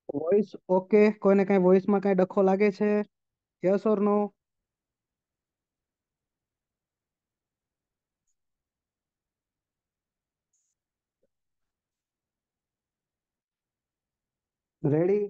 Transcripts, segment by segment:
Voice okay? કોઈને કઈ વોઇસમાં કઈ ડખો લાગે છે? Yes or no? રેડી?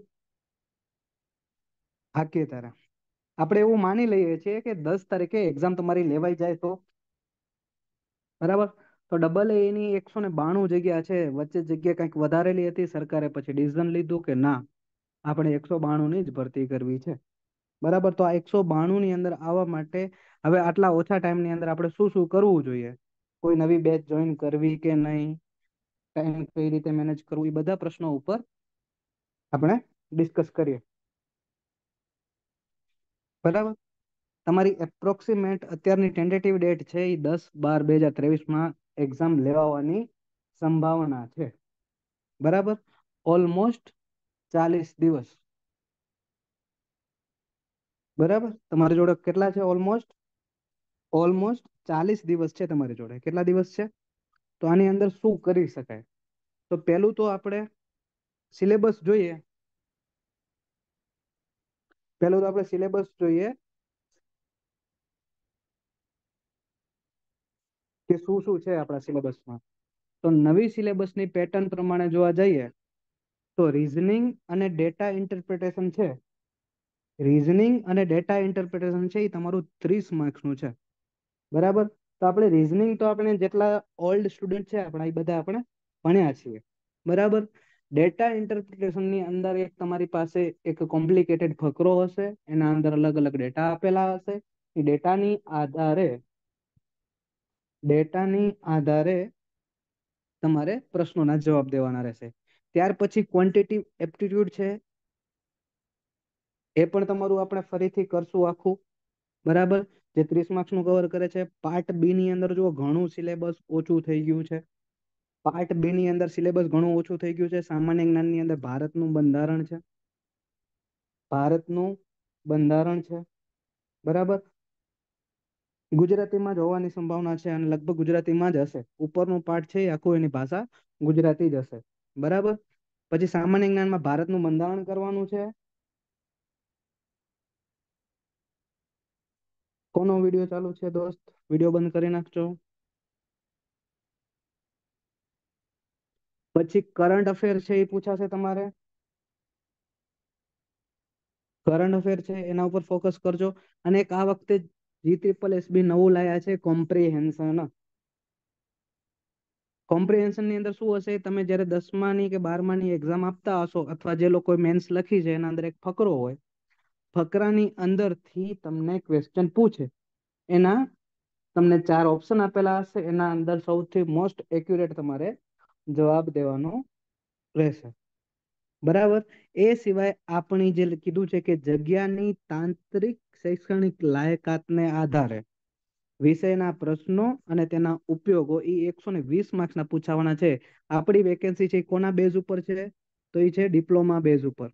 હાકીએ તારે. આપણે એવું માની લઈએ છીએ કે 10 તારીખે એક્ઝામ તમારી લેવાઈ જાય તો બરાબર. તો ડબલ એની 192 જગ્યા છે, વચ્ચે જગ્યા કંઈક વધારેલી હતી, સરકારે પછી ડિસિઝન લીધું કે ના, આપણે 192 ની જ ભરતી કરવી છે. બરાબર. તો આ 192 ની અંદર આવવા માટે હવે આટલા ઓછા ટાઈમ ની અંદર આપણે શું શું કરવું જોઈએ? કોઈ નવી બેચ જોઈન કરવી કે નહીં, ટાઈમ કઈ રીતે મેનેજ કરવું, એ બધા પ્રશ્નો ઉપર આપણે ડિસ્કસ કરીએ. બરાબર. તમારી એપ્રોક્સિમેટ અત્યારની ટેન્ટેટિવ ડેટ છે એ 10/12/2023 એક્ઝામ લેવાની સંભાવના છે. બરાબર. ઓલમોસ્ટ 40 દિવસ. બરાબર. તમારી જોડે કેટલા છે? ઓલમોસ્ટ ઓલમોસ્ટ 40 દિવસ છે તમારી જોડે. કેટલા દિવસ છે? તો આની અંદર શું કરી શકાય? તો પેલું તો આપણે સિલેબસ જોઈએ. પેલું તો આપણે સિલેબસ જોઈએ કે શું શું છે આપણા સિલેબસમાં. તો નવી સિલેબસની પેટર્ન પ્રમાણે જોવા જઈએ તો રીઝનિંગ અને ડેટા ઇન્ટરપ્રિટેશન છે. રીઝનિંગ અને ડેટા ઇન્ટરપ્રિટેશન છે એ તમારું 30 માર્ક્સનું છે. બરાબર. તો આપણે રીઝનિંગ તો આપણે જેટલા ઓલ્ડ સ્ટુડન્ટ છે આપણા, એ બધા આપણે ભણ્યા છીએ. બરાબર. ડેટા ઇન્ટરપ્રિટેશનની અંદર એક તમારી પાસે એક કોમ્પ્લિકેટેડ ફકરો હશે, એના અંદર અલગ અલગ ડેટા આપેલા હશે. એ ડેટાની આધારે તમારે પ્રશ્નોના જવાબ દેવાના રહેશે. ત્યાર પછી ક્વોન્ટિટિવ એપ્ટિટ્યુડ છે, એ પણ તમારું આપણે ફરીથી કરશું આખું. બરાબર. જે 30 માર્ક્સ નું કવર કરે છે. પાર્ટ બી ની અંદર જો ઘણું સિલેબસ ઓછું થઈ ગયું છે. પાર્ટ બી ની અંદર સિલેબસ ઘણું ઓછું થઈ ગયું છે. સામાન્ય જ્ઞાનની અંદર ભારતનું બંધારણ છે. ભારતનું બંધારણ છે. બરાબર. ગુજરાતીમાં જ હોવાની સંભાવના છે અને લગભગ ગુજરાતીમાં જ હશે. ઉપરનું પાર્ટ છે એ આખું એની ભાષા ગુજરાતી જ હશે. બરાબર. પછી સામાન્ય જ્ઞાનમાં ભારતનું બંધારણ કરવાનું છે. કોનો વિડીયો ચાલુ છે દોસ્ત? વિડીયો બંધ કરી નાખજો. પછી કરંટ અફેર છે એ પૂછાશે તમારે. કરંટ અફેર છે એના ઉપર ફોકસ કરજો. અને એક આ વખતે GSSB નવું લાયા છે, કોમ્પ્રિહેન્શન. કોમ્પ્રિહેન્શન ની અંદર શું હશે? તમે જયારે 10માની કે 12માની એક્ઝામ આપતા હશો, અથવા જે લોકો મેન્સ લખી છે એના અંદર એક ફકરો હોય, ફકરાની અંદરથી તમને ક્વેશ્ચન પૂછે. એના તમને 4 ઓપ્શન આપેલા હશે, એના અંદર સૌથી મોસ્ટ એક્યુરેટ તમારે જવાબ દેવાનો રહેશે. બરાબર. એ સિવાય આપણી જે કીધું છે કે જગ્યાની તાંત્રિક શૈક્ષણિક લાયકાતને આધારે વિષયના પ્રશ્નો અને તેના ઉપયોગો એ 120 માર્ક્સના પૂછાવાના છે. આપણી વેકેન્સી છે એ કોના બેઝ ઉપર છે? તો એ છે ડિપ્લોમા બેઝ ઉપર.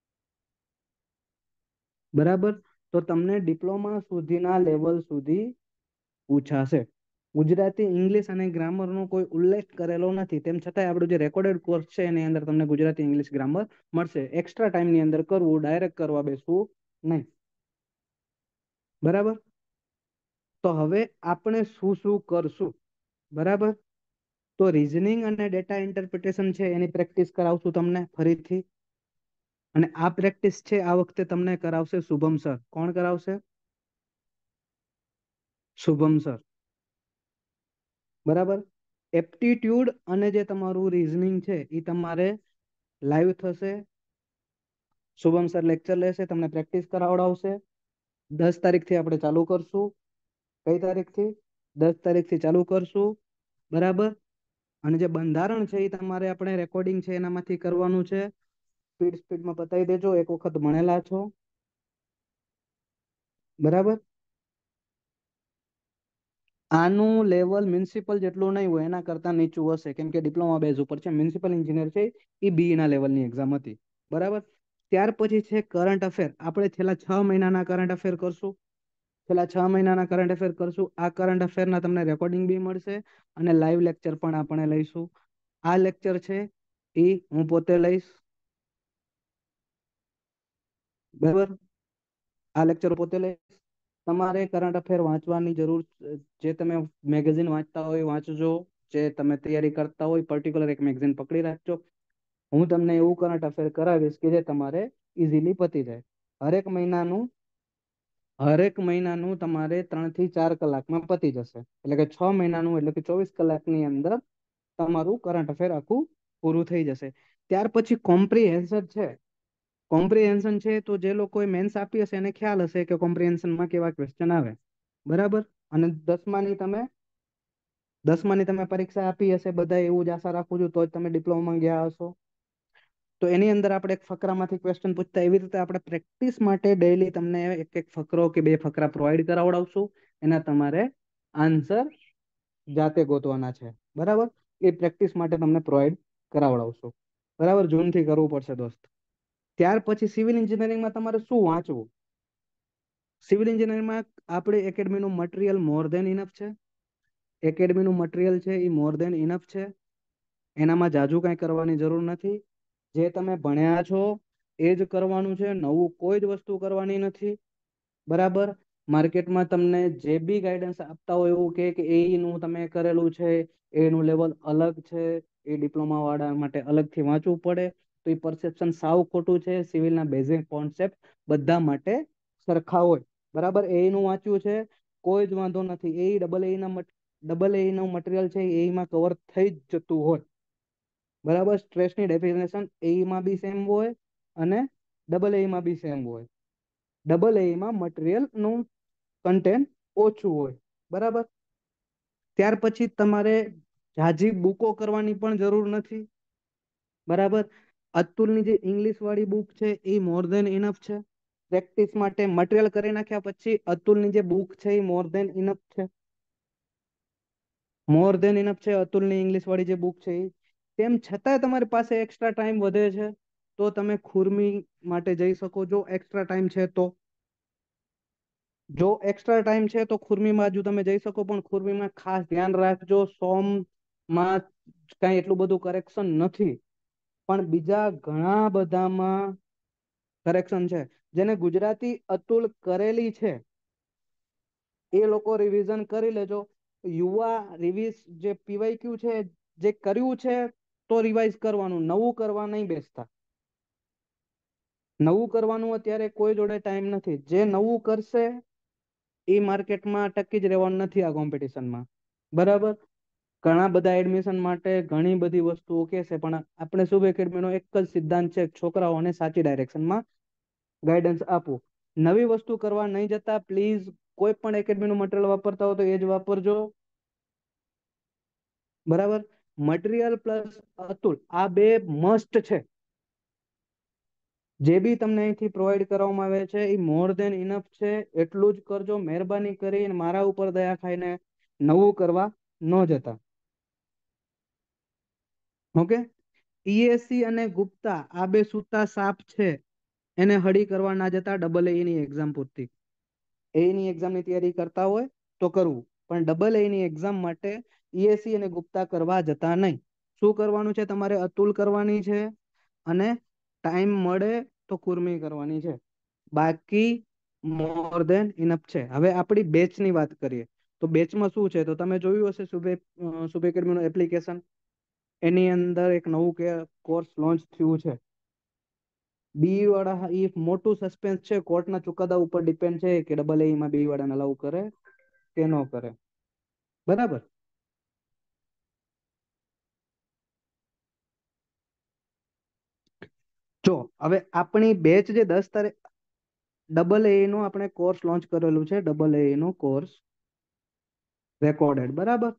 બરાબર. તો તમને ડિપ્લોમા સુધીના લેવલ સુધી પૂછાશે. ગુજરાતી, ઇંગ્લિશ અને ગ્રામરનો કોઈ ઉલ્લેખ કરેલો નથી. તેમ છતાંય આપણું જે રેકોર્ડેડ કોર્સ છે એની અંદર તમને ગુજરાતી, ઇંગ્લિશ, ગ્રામર મળશે. એક્સ્ટ્રા ટાઈમની અંદર કરવું, ડાયરેક્ટ કરવા બેસવું નહીં. બરાબર. તો હવે આપણે શું શું કરશું? બરાબર. તો રીઝનિંગ અને ડેટા ઇન્ટરપ્રિટેશન છે એની પ્રેક્ટિસ કરાવશું તમને ફરીથી. અને આ પ્રેક્ટિસ છે આ વખતે તમને કરાવશે શુભમ સર. કોણ કરાવશે? શુભમ સર. બરાબર. એપ્ટિટ્યુડ અને જે તમારું રીઝનિંગ છે એ તમારે લાઈવ થશે. શુભમ સર લેક્ચર લેશે, તમને પ્રેક્ટિસ કરાવડાવશે. 10 તારીખથી આપણે ચાલુ કરશું. કઈ તારીખથી? 10 તારીખથી ચાલુ કરશું. બરાબર. અને જે બંધારણ છે એ તમારે આપણે રેકોર્ડિંગ છે એનામાંથી કરવાનું છે. સ્પીડમાં બતાવી દેજો, એક વખત ભણેલા છો. બરાબર. આનું લેવલ મ્યુનિસિપલ જેટલું નહીં હોય, એના કરતા નીચું હશે, કેમ કે ડિપ્લોમા બેઝ ઉપર છે. મ્યુનિસિપલ એન્જિનિયર છે એ બી ના લેવલની એક્ઝામ હતી. બરાબર. ત્યાર પછી છે કરંટ અફેર. આપણે છેલ્લા 6 મહિનાના કરંટ અફેર કરશું. છેલ્લા 6 મહિનાના કરંટ અફેર કરશું. આ કરંટ અફેરના તમને રેકોર્ડિંગ બી મળશે અને લાઈવ લેક્ચર પણ આપણે લઈશું. આ લેક્ચર છે એ હું પોતે લઈશ. બરાબર. આ લેક્ચર પોતે લઈશ. તમારે કરંટ અફેર વાંચવાની જરૂર જે તમે મેગેઝિન વાંચતા હોય વાંચજો. જે તમે તૈયારી કરતા હોય પર્ટિક્યુલર એક મેગેઝિન પકડી રાખજો. હું તમને એવું કરંટ અફેર કરાવીશ કે જે તમારે ઇઝીલી પતી જાય. હરેક મહિનાનું હરેક મહિનાનું તમારે 3 થી 4 કલાકમાં પતી જશે. એટલે કે 6 મહિનાનું એટલે કે 24 કલાકની અંદર તમારું કરંટ અફેર આખું પૂરું થઈ જશે. ત્યાર પછી કોમ્પ્રિહેન્શન છે. કોમ્પ્રિહેન્શન છે તો જે લોકોએ મેન્સ આપી હશે એને ખ્યાલ હશે કે કોમ્પ્રિહેન્શનમાં કેવા ક્વેશ્ચન આવે. બરાબર. અને દસમાની તમે પરીક્ષા આપી હશે બધા, એવું જ આશા રાખું છું, તો જ તમે ડિપ્લોમામાં ગયા હશો. તો એની અંદર આપણે એક ફકરામાંથી ક્વેશ્ચન પૂછતા, એવી રીતે આપણે પ્રેક્ટિસ માટે ડેઈલી તમને એક એક ફકરો કે બે ફકરા પ્રોવાઈડ કરાવડાવશું. એના તમારે આન્સર જાતે ગોતવાના છે. બરાબર. એ પ્રેક્ટિસ માટે તમને પ્રોવાઈડ કરાવડાવશું. બરાબર. જૂનથી કરવું પડશે દોસ્ત. ત્યાર પછી સિવિલ એન્જિનિયરિંગમાં તમારે શું વાંચવું? સિવિલ એન્જિનિયરિંગમાં આપણે એકેડમીનું મટીરિયલ મોર દેન ઇનફ છે. એકેડમીનું મટીરિયલ છે એ મોર દેન ઇનફ છે. એનામાં જાજુ કાંઈ કરવાની જરૂર નથી. જે તમે ભણ્યા છો એ જ કરવાનું છે. નવું કોઈ જ વસ્તુ કરવાની નથી. બરાબર. માર્કેટમાં તમને જે બી ગાઈડન્સ આપતા હોય એવું કે એઈ નું તમે કરેલું છે, એનું લેવલ અલગ છે, એ ડિપ્લોમા વાળા માટે અલગથી વાંચવું પડે, તો એ પરસેપ્શન સાવ ખોટું છે. સિવિલના બેઝિક કોન્સેપ્ટ બધા માટે સરખા હોય. બરાબર. એ નું વાંચ્યું છે, કોઈ જ વાંધો નથી. ડબલ એ નું મટીરિયલ છે એમાં કવર થઈ જ જતું હોય. બરાબર. સ્ટ્રેસની ડેફિનેશન એમાં બી સેમ હોય અને ડબલ એમાં બી સેમ હોય. ડબલ એમાં મટીરિયલ નું કન્ટેન્ટ ઓછું હોય. બરાબર. ત્યાર પછી તમારે ઝાઝી બુકો કરવાની પણ જરૂર નથી. બરાબર. અતુલની જે ઇંગ્લિશ વાળી બુક છે એ મોર દેન ઇનફ છે. પ્રેક્ટિસ માટે મટીરિયલ કરી નાખ્યા પછી અતુલની જે બુક છે એ મોર દેન ઇનફ છે. મોર દેન ઇનફ છે અતુલની ઇંગ્લિશ વાળી જે બુક છે એ. તેમ છતાંય તમારી પાસે એક્સ્ટ્રા ટાઈમ વધે છે તો તમે ખુરમી માટે જઈ શકો. જો એક્સ્ટ્રા ટાઈમ છે તો જો એક્સ્ટ્રા ટાઈમ છે તો ખુરમી બાજુ તમે જઈ શકો, પણ ખુરમીમાં ખાસ ધ્યાન રાખજો, સોમમાં કઈ એટલું બધું કરેક્શન નથી, પણ બીજા ઘણા બધામાં કરેક્શન છે. જેને ગુજરાતી અતુલ કરેલી છે એ લોકો રિવિઝન કરી લેજો. યુવા રિવિઝ જે પીવાયક્યુ છે જે કર્યું છે તો રિવાઇઝ કરવાનું, નવું કરવા નહીં બેસતા. નવું કરવાનું અત્યારે કોઈ જોડે ટાઈમ નથી. જે નવું કરશે એ માર્કેટમાં ટકી જ રહેવાનું નથી આ કોમ્પિટિશનમાં. બરાબર. ઘણા બધા એડમિશન માટે ઘણી બધી વસ્તુઓ કહેશે, પણ આપણે શુભ એકેડમીનો એક જ સિદ્ધાંત છે, છોકરાઓને સાચી ડાયરેક્શનમાં ગાઈડન્સ આપવું. નવી વસ્તુ કરવા નહીં જતા. પ્લીઝ કોઈ પણ એકેડમીનું મટીરિયલ વાપરતા હો તો એ જ વાપરજો. બરાબર. મટીરિયલ પ્લસ અતુલ આ બે મસ્ટ છે. જે બી તમને અહીંથી પ્રોવાઈડ કરવામાં આવે છે એ મોર દેન ઇનફ છે. એટલું જ કરજો. મહેરબાની કરીને મારા ઉપર દયા ખાઈને નવું કરવા ન જતા. ઓકે. પીએસસી અને ગુપ્તા આ બે સૂતા સાપ છે, એને હળી કરવા ના જતા. ડબલ એ ની એક્ઝામ પૂરતી એની એક્ઝામની તૈયારી કરતા હોય તો કરવું, પણ ડબલ એની એક્ઝામ માટે ઈએસસી અને ગુપ્તા કરવા જતા નહીં. શું કરવાનું છે તમારે? અતુલ કરવાની છે અને ટાઈમ મળે તો કુર્મી કરવાની છે. બાકી મોર દેન ઇનફ છે. હવે આપણી બેચની વાત કરીએ તો બેચમાં શું છે, તો તમે જોયું હશે શુભ એકેડમીનું એપ્લિકેશન. એની અંદર એક નવું કોર્સ લોન્ચ થયું છે. બી વાળા એ મોટું સસ્પેન્સ છે. કોર્ટના ચુકાદા ઉપર ડિપેન્ડ છે કે ડબલ એમાં બી વાળાને અલાઉ કરે કે ન કરે. બરાબર. જો હવે આપણી બેચ જે 10 તારીખ ડબલ એ નો આપણે કોર્સ લોન્ચ કરેલું છે. ડબલ એ નો કોર્સ રેકોર્ડેડ. બરાબર.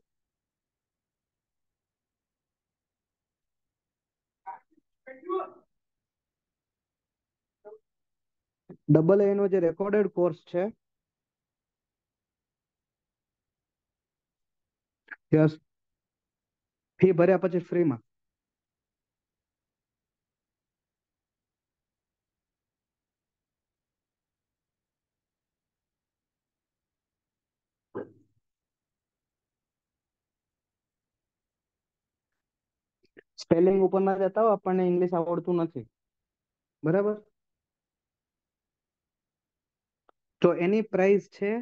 ડબલ એ નો જે રેકોર્ડેડ કોર્સ છે, યસ, ફી ભર્યા પછી ફ્રીમાં. સ્પેલિંગ ઉપર ના જતા હો, આપણને ઇંગ્લિશ આવડતું નથી. બરાબર. તો એની પ્રાઇસ છે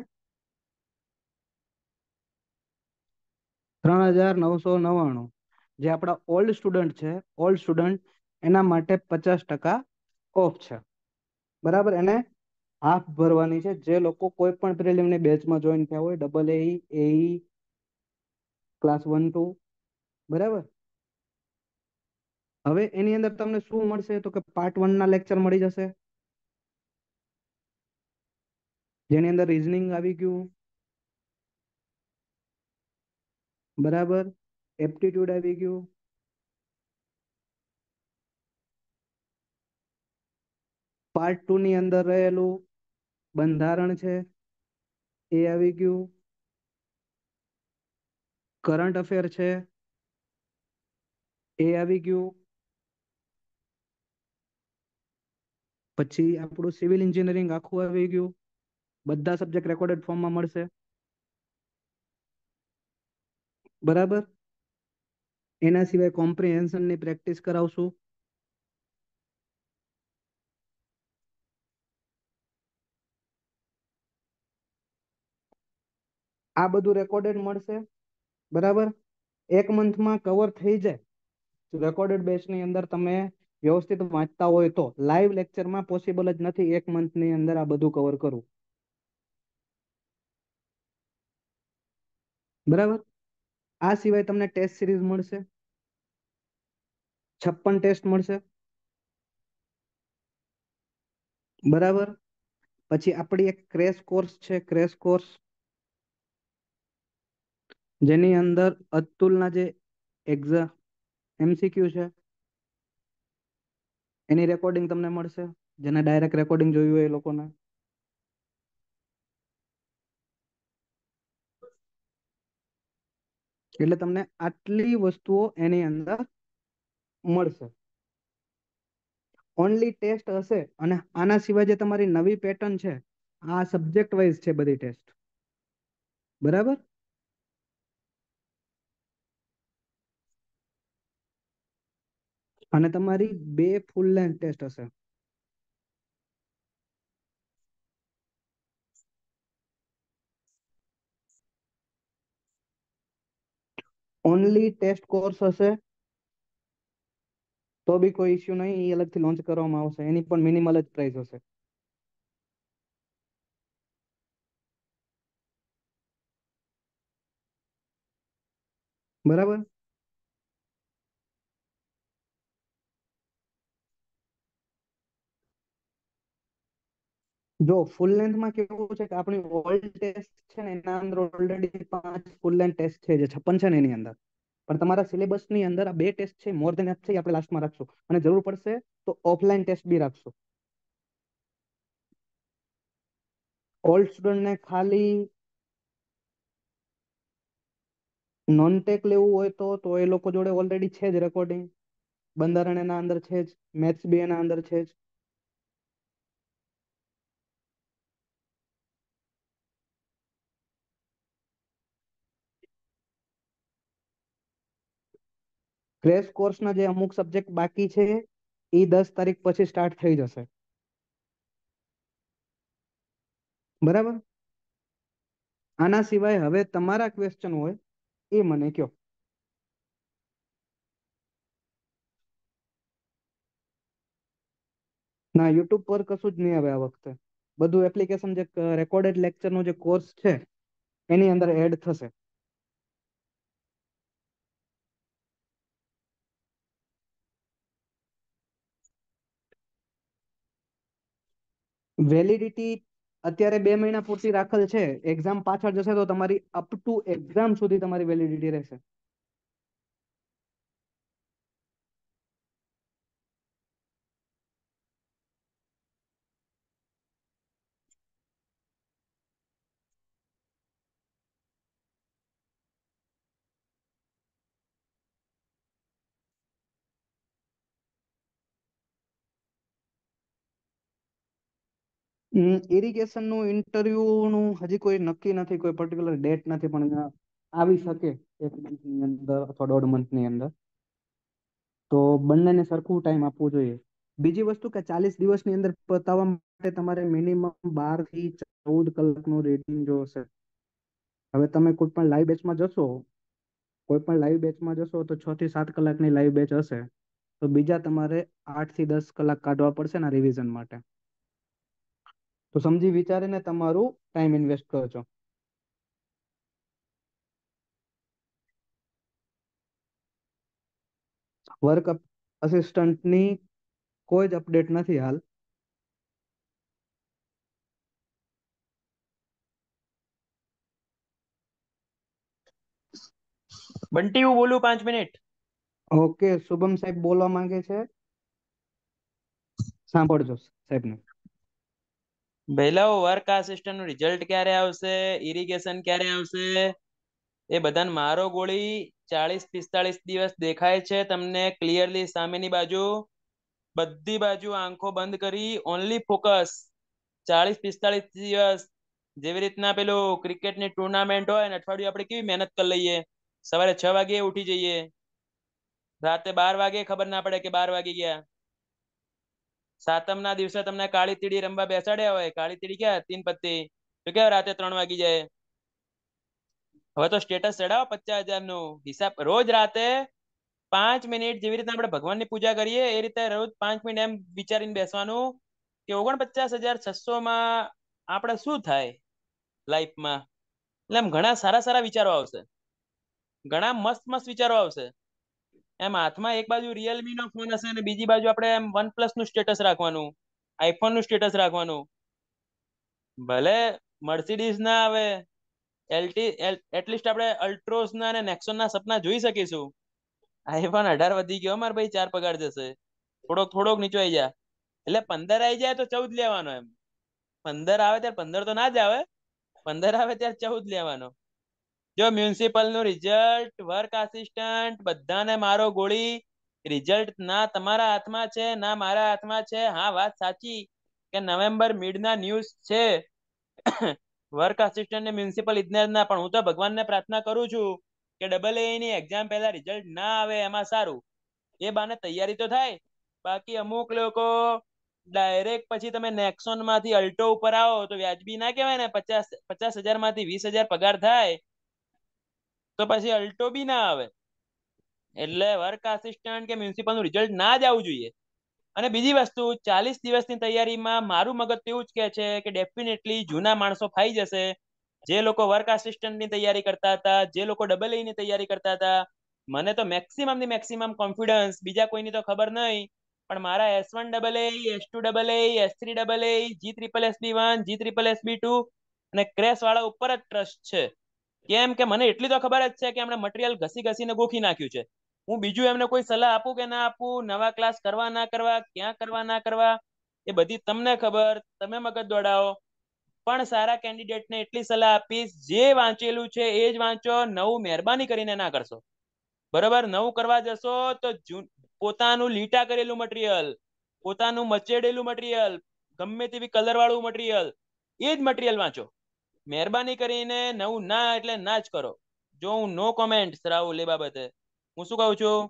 3,999. જે આપણા ઓલ્ડ સ્ટુડન્ટ છે, ઓલ્ડ સ્ટુડન્ટ, એના માટે 50% ઓફ છે. બરાબર. એને હાફ ભરવાની છે. જે લોકો કોઈ પણ પ્રિલિમની બેચમાં જોઈન થયા હોય, ડબલ એઈ, એઈ, ક્લાસ 1 2, બરાબર. હવે એની અંદર તમને શું મળશે, તો કે પાર્ટ 1 ના લેક્ચર મળી જશે, જેની અંદર રીઝનિંગ આવી ગયું, બરાબર, એપ્ટિટ્યુડ આવી ગયું, પાર્ટ 2 ની અંદર રહેલું બંધારણ છે એ આવી ગયું, કરંટ અફેર છે એ આવી ગયું, પછી આપણું સિવિલ એન્જિનિયરિંગ આખું આવી ગયું. બધા સબ્જેક્ટ રેકોર્ડેડ ફોર્મમાં મળશે, બરાબર. એના સિવાય કોમ્પ્રિહેન્શનની પ્રેક્ટિસ કરાવશું. આ બધું રેકોર્ડેડ મળશે, બરાબર. એક મંથમાં કવર થઈ જાય રેકોર્ડેડ બેચની અંદર. તમે વ્યવસ્થિત વાંચતા હોય તો લાઈવ લેક્ચરમાં પોસિબલ જ નથી એક મંથની અંદર આ બધું કવર કરવું, બરાબર. આ સિવાય તમને ટેસ્ટ સિરીઝ મળશે, 56 ટેસ્ટ મળશે, બરાબર. પછી આપણી એક ક્રેશ કોર્સ છે, ક્રેશ કોર્સ, જેની અંદર અતુલના જે એક્ઝામ MCQ છે એની રેકોર્ડિંગ તમને મળશે, જેને ડાયરેક્ટ રેકોર્ડિંગ જોયું હોય એ લોકોને. એટલે તમને આટલી વસ્તુઓ એની અંદર મળશે. ઓનલી ટેસ્ટ હશે. અને આના સિવાય જે તમારી નવી પેટર્ન છે, આ સબ્જેક્ટ વાઇઝ છે બધી ટેસ્ટ, બરાબર. અને તમારી 2 ફૂલ લેન્થ ટેસ્ટ હશે. ઓનલી ટેસ્ટ કોર્સ હશે, તો બી કોઈ ઇશ્યુ નહીં, એ અલગથી લોન્ચ કરવામાં આવશે. એની પણ મિનિમલ જ પ્રાઇસ હશે, બરાબર. જો ફૂલ લેન્થમાં કેવું છે કે આપણી ઓલ્ડ ટેસ્ટ છે ને એના અંદર ઓલરેડી 5 ફૂલ લેન્થ ટેસ્ટ છે, જે 56 છે ને એની અંદર. પણ તમારા સિલેબસની અંદર આ 2 ટેસ્ટ છે, મોર દેન એફ છે, એ આપણે લાસ્ટમાં રાખશું. અને જરૂર પડશે તો ઓફલાઈન ટેસ્ટ બી રાખશું. ઓલ્ડ સ્ટુડન્ટને ખાલી નોન ટેક લેવું હોય તો એ લોકો જોડે ઓલરેડી છે જ રેકોર્ડિંગ, બંધારણ એના અંદર છે જ, મેથ્સ બી એના અંદર છે જ. ક્રેશ કોર્સના જે અમુક સબ્જેક્ટ બાકી છે એ 10 તારીખ પછી સ્ટાર્ટ થઈ જશે, બરાબર. આના સિવાય હવે તમારા ક્વેશ્ચન હોય એ મને કયો. ના, યુટ્યુબ પર કશું જ નહીં આવે આ વખતે. બધું એપ્લિકેશન જે રેકોર્ડેડ લેક્ચરનો જે કોર્સ છે એની અંદર એડ થશે. વેલિડિટી અત્યારે 2 મહિના પૂરતી રાખેલ છે. એક્ઝામ પાછળ જશે તો તમારી અપ ટુ એક્ઝામ સુધી તમારી વેલિડિટી રહેશે. ઇરિગેશન નું ઇન્ટરવ્યુ નું હજી કોઈ નક્કી નથી, કોઈ પર્ટિક્યુલર ડેટ નથી, પણ આવી શકે એક મંથ ની અંદર અથવા 1.5 મંથની અંદર. તો બંનેને સરખું ટાઈમ આપવું જોઈએ. બીજી વસ્તુ કે 40 દિવસની અંદર પતાવવા માટે તમારે મિનિમમ 12 થી 14 કલાકનું રીડિંગ જોશે. હવે તમે કોઈ પણ લાઈવ બેચમાં જશો, તો 6 થી 7 કલાકની લાઈવ બેચ હશે, તો બીજા તમારે 8 થી 10 કલાક કાઢવા પડશે ને રિવિઝન માટે. તો સમજી વિચારીને તમારું ટાઈમ ઇન્વેસ્ટ કરજો. વર્ક અસિસ્ટન્ટની કોઈ જ અપડેટ નથી હાલ. બંટી હું બોલું 5 મિનિટ. ઓકે, શુભમ સાહેબ બોલવા માંગે છે, સાંભળજો સાહેબને. ભઈલાઓ વર્ક આસિસ્ટન્ટ નું રિઝલ્ટ ક્યારે આવશે, ઇરિગેશન ક્યારે આવશે, એ બધાને મારો ગોળી 40-45 દિવસ દેખાય છે તમને ક્લિયરલી સામેની બાજુ, બધી બાજુ આંખો બંધ કરી ઓનલી ફોકસ 40-45 દિવસ. જેવી રીતના પેલું ક્રિકેટની ટુર્નામેન્ટ હોય ને અઠવાડિયું આપણે કેવી મહેનત કરી લઈએ, સવારે 6 વાગે ઉઠી જઈએ, રાતે 12 વાગે ખબર ના પડે કે 12 વાગી ગયા. સાતમના દિવસે તમને કાળી તીડી રમવા બેસાડ્યા હોય, કાળી તીડી ક્યાં 3 પત્તી, તો ક્યાં રાતે 3 વાગી જાય. હવે તો સ્ટેટસ ચડાવો 50,000 નું હિસાબ. રોજ રાતે 5 મિનિટ જેવી રીતે આપણે ભગવાનની પૂજા કરીએ એ રીતે રોજ 5 મિનિટ એમ વિચારીને બેસવાનું કે 49,600 માં આપણે શું થાય લાઈફમાં. એટલે એમ ઘણા સારા સારા વિચારો આવશે, ઘણા મસ્ત મસ્ત વિચારો આવશે. એમ હાથમાં એક બાજુ રિયલમી નો ફોન હશે અને બીજી બાજુ આપણે એમ OnePlus નું સ્ટેટસ રાખવાનું, આઈફોન નું સ્ટેટસ રાખવાનું. ભલે મર્સિડીઝ ના આવે, એટલીસ્ટ આપણે અલ્ટ્રોસ ના અને નેક્સોન ના સપના જોઈ શકીશું. આઈફોન 18 વધી ગયો માર ભાઈ, 4 પગાર જશે. થોડોક થોડોક નીચો આવી જાય, એટલે 15 આવી જાય તો 14 લેવાનો. એમ 15 આવે ત્યારે 15 તો ના જ આવે, 15 આવે ત્યારે 14 લેવાનો. જો મ્યુનિસિપલ નું રિઝલ્ટ, વર્ક આસિસ્ટન્ટ, બધાને મારો ગોળી. રિઝલ્ટ ના તમારા હાથમાં છે ના મારા હાથમાં છે. હા, વાત સાચી કે નવેમ્બર મિડ ના ન્યૂઝ છે વર્ક આસિસ્ટન્ટ ને મ્યુનિસિપલ ઇજનેરના, પણ હું તો ભગવાનને પ્રાર્થના કરું છું કે AA ની એક્ઝામ પહેલા રિઝલ્ટ ના આવે એમાં સારું, એ બાને તૈયારી તો થાય. બાકી અમુક લોકો ડાયરેક્ટ પછી તમે નેક્સોન માંથી અલ્ટો ઉપર આવો તો વ્યાજબી ના કહેવાય ને. 50,000 માંથી 20,000 પગાર થાય તો પછી અલ્ટો બી ના આવે. એટલે વર્ક આસિસ્ટન્ટ કે મ્યુનિસિપલ નું રિઝલ્ટ ના જ આવવું જોઈએ. અને બીજી વસ્તુ, 40 દિવસની તૈયારીમાં મારું મગજ એવું જ કે છે કે ડેફિનેટલી જૂના માણસો ફાઈ જશે. જે લોકો વર્ક આસિસ્ટન્ટની તૈયારી કરતા હતા, જે લોકો AA ની તૈયારી કરતા હતા, મને તો મેક્સિમમ ની મેક્સિમમ કોન્ફિડન્સ, બીજા કોઈની તો ખબર નહીં, પણ મારા S1 AA, S2 AA, S3 AA, G SSB1, G SSB2 અને ક્રેશ વાળા ઉપર જ ટ્રસ્ટ છે. કેમ કે મને એટલી તો ખબર જ છે કે એમણે મટીરિયલ ઘસી ઘસીને ગોખી નાખ્યું છે. હું બીજું એમને કોઈ સલાહ આપું કે ના આપું, નવા ક્લાસ કરવા ના કરવા, ક્યાં કરવા ના કરવા, એ બધી તમને ખબર, તમે મગજ દોડાવો. પણ સારા કેન્ડિડેટને એટલી સલાહ આપીશ, જે વાંચેલું છે એ જ વાંચો, નવું મહેરબાની કરીને ના કરશો. બરોબર? નવું કરવા જશો તો પોતાનું લીટા કરેલું મટીરિયલ, પોતાનું મચેડેલું મટીરિયલ, ગમે તેવી કલર વાળું મટીરિયલ, એ જ મટીરિયલ વાંચો. મહેરબાની કરીને નવું ના એટલે ના જ કરો. જો હું નો કોમેન્ટ રાહુલ એ બાબતે. હું શું કહું છું,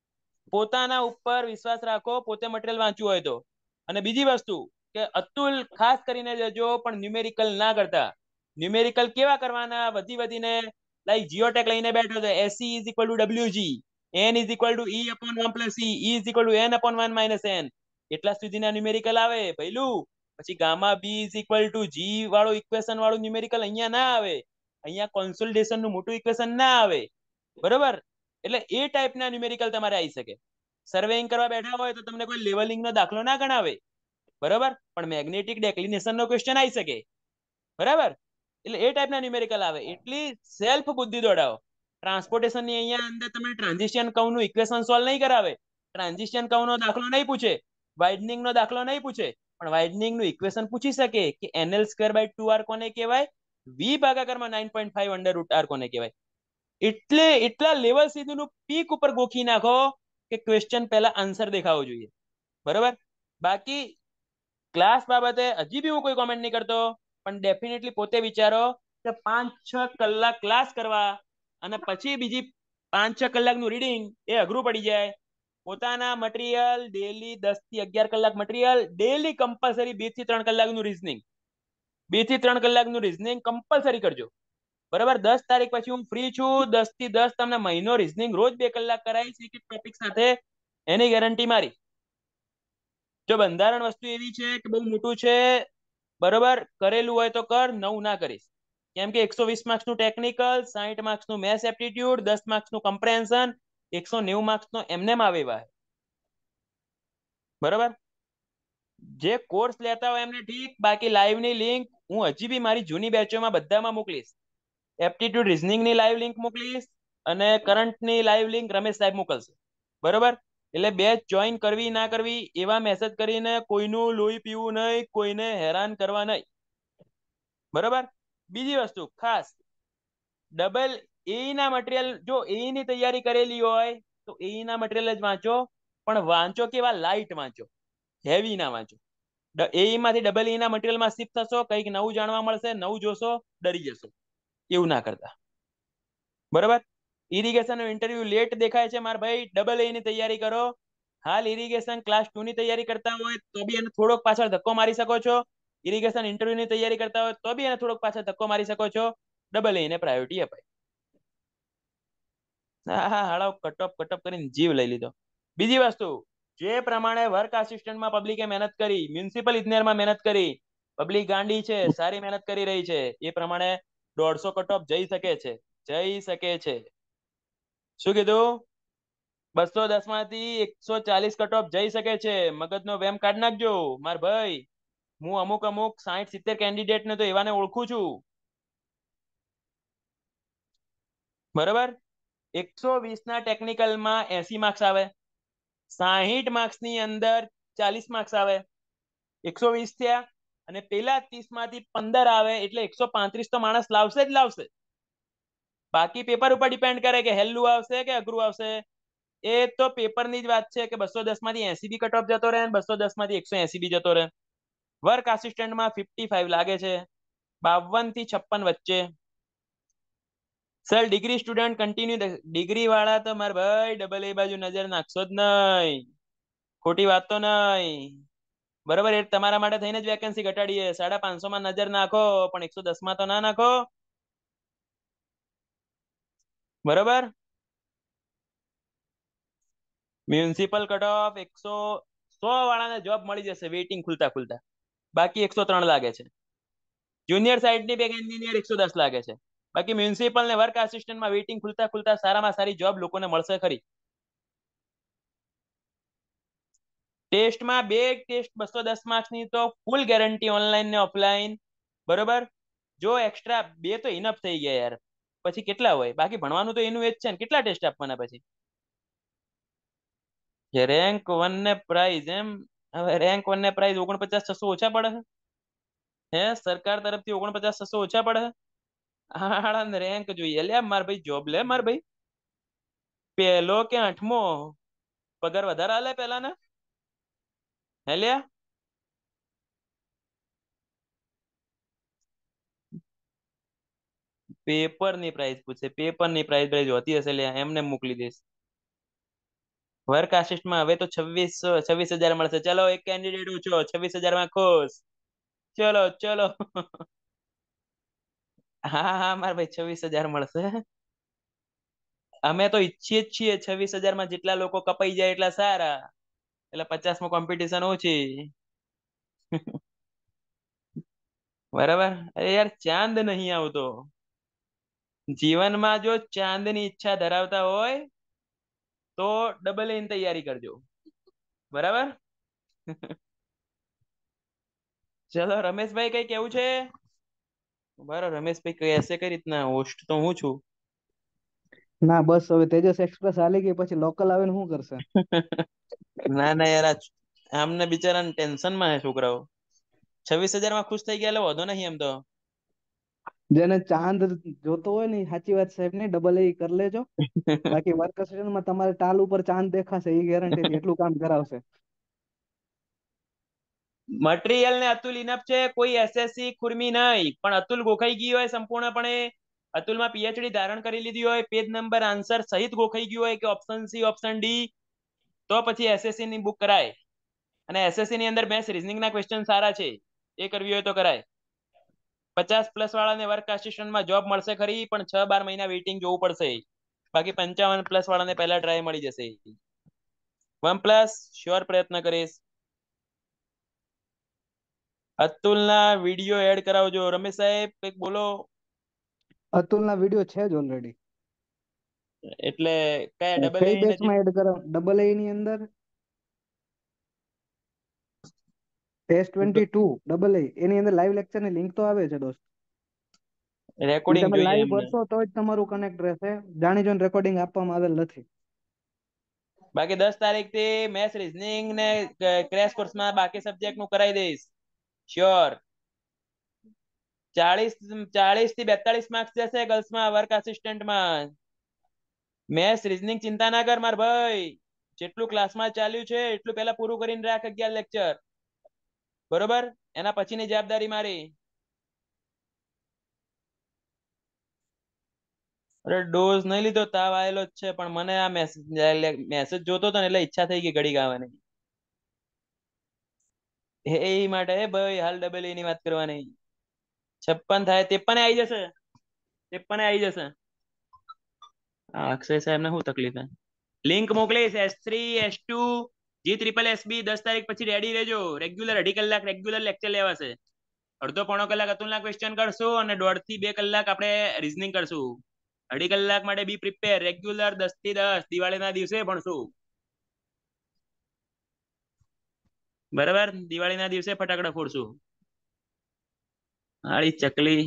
પોતાના ઉપર વિશ્વાસ રાખો, પોતે મટીરિયલ વાંચ્યું હોય તો. અને બીજી વસ્તુ કે અતુલ ખાસ કરીને જજો, પણ ન્યુમેરિકલ ના કરતા. ન્યુમેરિકલ કેવા કરવાના? વધી વધીને લાઈક જીઓટેક લઈને બેઠો છે, SE is equal to WG, N is equal to E upon 1 plus E, E is equal to N upon 1 minus N. એટલા સુધીના ન્યુમેરિકલ આવે પહેલું. પછી gamma B is equal to G વાળું ઇક્વેશન વાળું ન્યુમેરિકલ અહીંયા ના આવે. અહીંયા કોન્સોલિડેશન નું મોટું ઇક્વેશન ના આવે. બરોબર? એટલે એ ટાઈપના ન્યુમેરિકલ તમારે આવી શકે. સર્વેઇંગ કરવા બેઠા હોય તો તમને કોઈ લેવલિંગ નો દાખલો ના ગણાવે. બરોબર? પણ મેગ્નેટિક ડેક્લિનેશન નો ક્વેશ્ચન આવી શકે. બરાબર? એટલે એ ટાઈપના ન્યુમેરિકલ આવે. એટલી સેલ્ફ બુદ્ધિ દોડાવો. ટ્રાન્સપોર્ટેશન ની અહીંયા અંદર તમને ટ્રાન્ઝિશન કર્વ નું ઇક્વેશન સોલ્વ નહીં કરાવે, ટ્રાન્ઝિશન કર્વ નો દાખલો નહીં પૂછે, વાઇડનિંગ નો દાખલો નહીં પૂછે, પણ વાઇડનિંગ નું ઇક્વેશન પૂછી શકે કે NL²/2R કોને કહેવાય, V ભાગાકારમાં 9.5 અંડર રૂટ R કોને કહેવાય. એટલે એટલા લેવલ સુધીનું પીક ઉપર ગોખી નાખો કે ક્વેશ્ચન પહેલા આન્સર દેખાવો જોઈએ. બરોબર? બાકી ક્લાસ બાબતે હજી બી હું કોઈ કોમેન્ટ નહીં કરતો, પણ ડેફિનેટલી પોતે વિચારો કે 5-6 કલાક ક્લાસ કરવા અને પછી બીજી 5-6 કલાકનું રીડિંગ એ અઘરું પડી જાય. પોતાના મટીરિયલ ડેલી 10 થી 11 કલાક મટીરિયલ ડેલી કમ્પલસરી 2 થી 3 કલાકનું રીઝનિંગ 2 થી 3 કલાકનું રીઝનિંગ કમ્પલસરી કરજો બરાબર 10 તારીખ પછી હું ફ્રી છું 10 થી 10 તમને મહિનો રીઝનિંગ રોજ 2 કલાક કરાવીશ એક ટોપિક સાથે એની ગેરંટી મારી જો બંધારણ વસ્તુ એવી છે કે બહુ મોટું છે બરોબર કરેલું હોય તો કર નવું ના કરીશ કેમ કે 120 માર્ક્સનું ટેકનિકલ 60 માર્ક્સનું મેથ્સ એપ્ટિટ્યુડ 10 માર્ક્સનું કમ્પ્રેહેન્શન 190 માર્ક્સનો એમનેમ આવેવા બરોબર જે કોર્સ લેતા હોય એમને ઠીક બાકી લાઈવની લિંક હું હજી બી મારી જૂની બેચોમાં બધામાં મોકલીશ એપ્ટિટ્યુડ રીઝનિંગની લાઈવ લિંક મોકલીશ અને કરંટની લાઈવ લિંક રમેશ સાહેબ મોકલશે બરોબર એટલે બેચ જોઈન કરવી ના કરવી એવા મેસેજ કરીને કોઈનું લોહી પીવું નહીં કોઈને હેરાન કરવા નહીં બરોબર બીજી વસ્તુ ખાસ ડબલ એઈ મટીરિયલ જો એઈ ની તૈયારી કરેલી હોય તો એઈ મટીરિયલ જ વાંચો પણ વાંચો કેવા લાઇટ વાંચો હેવી ના વાંચો એઈ માંથી ડબલ ઈ મટીરિયલમાં શિફ્ટ થશો કંઈક નવું જાણવા મળશે નવું જોશો ડરી જશો એવું ના કરતા બરોબર ઇરિગેશન નો ઇન્ટરવ્યુ લેટ દેખાય છે મારા ભાઈ ડબલ એ ની તૈયારી કરો હાલ ઇરિગેશન ક્લાસ 2 ની તૈયારી કરતા હોય તો બી એને થોડોક પાછળ ધક્કો મારી શકો છો ઇરિગેશન ઇન્ટરવ્યુ ની તૈયારી કરતા હોય તો બી એને થોડોક પાછળ ધક્કો મારી શકો છો ડબલ એ ને પ્રાયોરિટી અપાય હા હાળો કટઅપ કરીને જીવ લઈ લીધો બીજી વસ્તુ જે પ્રમાણે વર્ક આસિસ્ટન્ટમાં પબ્લિકે મહેનત કરી મ્યુનિસિપલ ઇજનેરમાં મહેનત કરી પબ્લિક ગાંડી છે સારી મહેનત કરી રહી છે એ પ્રમાણે 150 કટઓફ જઈ શકે છે શું કીધું 210 માંથી 140 કટઓફ જઈ શકે છે મગજનો વેમ કાઢ નાખજો માર ભાઈ હું અમુક 60-70 કેન્ડિડેટ ને તો એવાને ઓળખું છું બરાબર 120 ના ટેકનિકલમાં 80 માર્ક્સ આવે 60 માર્ક્સ ની અંદર 40 માર્ક્સ આવે 120 થયા અને પેલા 30 માંથી 15 આવે એટલે 135 તો માણસ લાવશે જ લાવશે બાકી પેપર ઉપર ડિપેન્ડ કરે કે હેલું આવશે કે અઘરું આવશે એ તો પેપરની જ વાત છે કે 210 માંથી 80 બી કટ ઓફ જતો રહે 210 માંથી 180 બી જતો રહે વર્ક આસિસ્ટન્ટમાં 55 લાગે છે 52 થી 56 વચ્ચે sir degree student continue degree વાળા તો માર ભાઈ ડબલ એ બાજુ નજર નાખશો જ નહીં ખોટી વાત તો નહીં બરોબર એ તમારા માટે થઈને જ વેકેન્સી ઘટાડીએ 550 માં નજર નાખો પણ 110 માં તો ના નાખો બરોબર મ્યુનિસિપલ કટ ઓફ 100 વાળાને જોબ મળી જશે વેઇટિંગ ખુલતા ખુલતા બાકી 103 લાગે છે જુનિયર સાઇડની બેગ એન્જિનિયર 110 લાગે છે બાકી મ્યુનિસિપલ ને વર્ક આસિસ્ટન્ટમાં વેઇટિંગ ખુલતા ખુલતા સારામાં સારી જોબ લોકોને મળશે ખરી ટેસ્ટમાં બે ટેસ્ટ 210 માર્ક્સની તો ફૂલ ગેરંટી ઓનલાઈન ને ઓફલાઈન બરોબર જો એક્સ્ટ્રા બે તો ઇનફ થઈ ગયા યાર પછી કેટલા હોય બાકી ભણવાનું તો એનું એ જ છે ને કેટલા ટેસ્ટ આપવાના પછી રેન્ક 1 ને પ્રાઇઝ એમ હવે રેન્ક 1 ને પ્રાઇઝ 49,600 ઓછા પડે હે સરકાર તરફથી 49,600 ઓછા પડે હા રેન્ક જોઈએ લે માર ભાઈ જોબ લે માર ભાઈ પહેલો કે 8મો પગાર વધારે આલે પેલા ને હે લ્યા પેપર ની પ્રાઇસ પૂછે પેપર ની પ્રાઇસ હોતી હશે લ્યા એમને મોકલી દઈશ વર્ક આસિસ્ટમાં હવે તો 26,000 મળશે ચલો એક કેન્ડિડેટ ઓછો 26,000 માં ખુશ ચલો ચલો હા મારા ભાઈ 26,000 મળશે અમે તો ઈચ્છીએ જ છીએ 26,000 માં જેટલા લોકો કપાઈ જાય એટલા સારા એટલે 50 માં કોમ્પિટિશન ઓછી બરાબર અરે યાર ચાંદ નહીં આવતો જીવનમાં જો ચાંદની ઈચ્છા ધરાવતા હોય તો ડબલ એની તૈયારી કરજો બરાબર ચલો રમેશભાઈ કઈ કેવું છે બરાબર રમેશભાઈ કહેશે કઈ રીતના હોસ્ટ તો હું છું ના બસ હવે તેજસ એક્સપ્રેસ હાલી ગઈ પછી લોકલ આવીને શું કરશે ના ના યાર આમને બિચારાને ટેન્શન માં હે છોકરાઓ 26,000 માં ખુશ થઈ ગયા એટલે વધુ નહીં એમ તો જેને ચાંદ જોતો હોય ને સાચી વાત સાહેબ ને ડબલ એ કરી લેજો બાકી વર્ક માં તમારે ટાલ ઉપર ચાંદ દેખાશે એ ગેરંટી થી એટલું કામ કરાવશે મટીરિયલ ને અતુલ ઇનફ છે કોઈ એસએસસી ખુરમી નહીં પણ અતુલ ગોખાઈ ગઈ હોય સંપૂર્ણપણે અતુલમાં પીએચડી ધારણ કરી લીધી હોય પેજ નંબર આન્સર સહિત ગોખાઈ ગયું હોય કે ઓપ્શન સી ઓપ્શન ડી તો પછી એસએસસી ની બુક કરાય. અને એસએસસી ની અંદર મેથ્સ રીઝનિંગ ના ક્વેશ્ચન સારા છે, એ કરવી હોય તો કરાય. 50+ વાળાને વર્ક આસિસ્ટન્ટમાં જોબ મળશે ખરી, પણ 6-12 મહિના વેઇટિંગ જોવું પડશે. બાકી 55+ વાળાને પહેલા ટ્રાય મળી જશે. 1+ શ્યોર પ્રયત્ન કરીશ. અતુલના વિડીયો એડ કરાવજો. રમેશ સાહેબ કંઈક બોલો. અતુલના વિડીયો છે જ ઓલરેડી. એટલે કયા ડબલ કઈ એ ને બેચમાં એડ કરાવ? ડબલ એ ની અંદર S22 ડબલ એ એની અંદર લાઈવ લેક્ચર ની લિંક તો આવે છે દોસ્ત. ઈ રેકોર્ડિંગ તમે જોઈએ લાઈવ એમને. ભરશો તો જ તમારું કનેક્ટ રહેશે. જાણી જોઈને રેકોર્ડિંગ આપવામાં આવેલ નથી. બાકી 10 તારીખ થી મેથ્સ રીઝનિંગ ને ક્રેશ કોર્સમાં બાકી સબ્જેક્ટ નું કરાવી દઈશ શ્યોર. 40 થી 42 માર્ક્સ જશે ગર્લ્સમાં વર્ક આસિસ્ટન્ટમાં. મેથ્સ રીઝનિંગ ચિંતા ના કર માર ભાઈ, જેટલું ક્લાસમાં ચાલ્યું છે એટલું પહેલા પૂરું કરીને રાખ 11 લેક્ચર, બરોબર? એના પછીની જવાબદારી મારી. અરે ડોઝ નહીં લીધો, તાવ આવેલો જ છે, પણ મને આ મેસેજ જોતો હતો ને એટલે ઈચ્છા થઈ ગઈ ઘડી ગાવાની. એ માટે ભાઈ હાલ ડબલ એ ની વાત કરવાની. 56 થાય 53 આવી જશે. 53 આવી જશે. અક્ષય સાહેબ ને શું તકલીફ હે? લિંક મોકલીશ. S3 S2 G SSSB 10 તારીખ પછી રેડી રહેજો. રેગ્યુલર 2.5 કલાક રેગ્યુલર લેક્ચર લેવાશે. અડધો પોણો કલાક અતુલના ક્વેશ્ચન કરશું અને 1.5 થી 2 કલાક આપણે રીઝનિંગ કરશું. 2.5 કલાક માટે બી પ્રિપેર. રેગ્યુલર 10 થી 10 દિવાળીના દિવસે ભણશું, બરાબર? દિવાળીના દિવસે ફટાકડા ફોડશું. આળી ચકલી.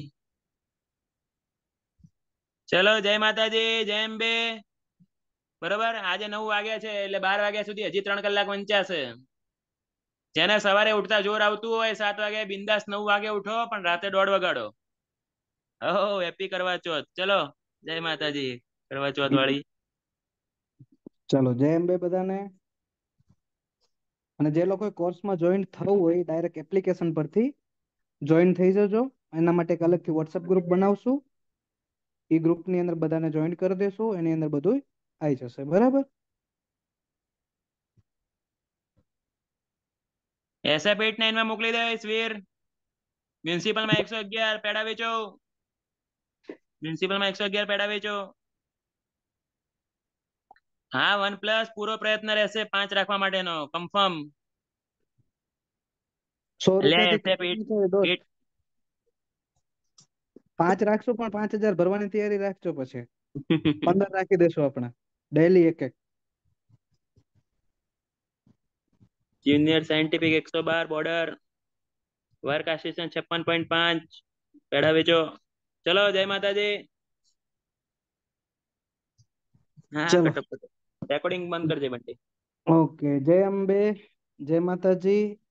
ચલો જય માતાજી, જય અંબે. બરાબર? આજે 9 વાગ્યા છે એટલે 12 વાગ્યા સુધી હજી 3 કલાક વંચાશે. જેને સવારે ઉઠતા જોર આવતું હોય 7 વાગે બિંદાસ 9 વાગે ઉઠો, પણ રાતે 1:30 વગાડો. હો હેપી કરવા ચોથ. ચલો જય માતાજી કરવા ચોથ વાળી. ચલો જય અંબે બધાને. અને જે લોકો કોર્સમાં જોઈન થવું હોય ડાયરેક્ટ એપ્લિકેશન પરથી જોઈન થઈ જજો. એના માટે એક અલગથી વોટ્સએપ ગ્રુપ બનાવશું. એ ગ્રુપની અંદર બધાને જોઈન કરી દેશું. એની અંદર બધું આવી જશે, બરાબર? SF89 માં મોકલી દઈશ વીર. મ્યુનિસિપલમાં 111 પેડા વેચો. મ્યુનિસિપલમાં 111 પેડા વેચો. હા 1+ પૂરો પ્રયત્ન રહેશે 5 રાખવા માટેનો કન્ફર્મ. 100 લે રૂપિયાથી SF8 દોસ્ત 5 રાખશું, પણ 5,000 ભરવાની તૈયારી રાખજો. પછી 15 રાખી દેશું આપણે ડેલી એક એક. Junior scientific 112 border work assistant 56.5 પેડા વેચો. ચલો જય માતાજી. હા ચલો કટો રેકોર્ડિંગ બંધ કરજે બંટી. ઓકે. જય અંબે, જય માતાજી.